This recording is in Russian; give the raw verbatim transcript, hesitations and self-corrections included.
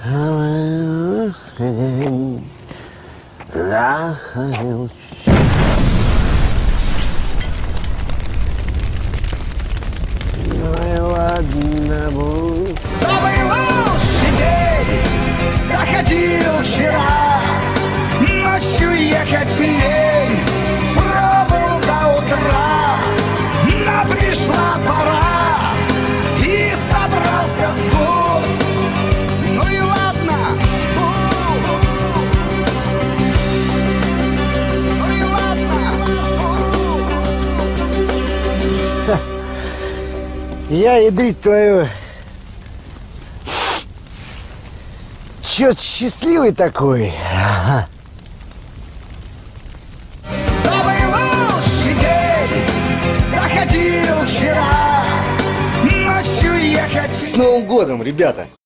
Самый лучший день заходил. Ну и ладно, будь. Самый лучший день заходил вчера. Ночью ехать лень, пробыл до утра. Но пришла пора и собрался в путь. Ну и ладно, будь. Ну и ладно, будь. Я, ядрить твою, чё-то счастливый такой. Самый лучший день заходил вчера. Ночью ехать. С Новым годом, ребята!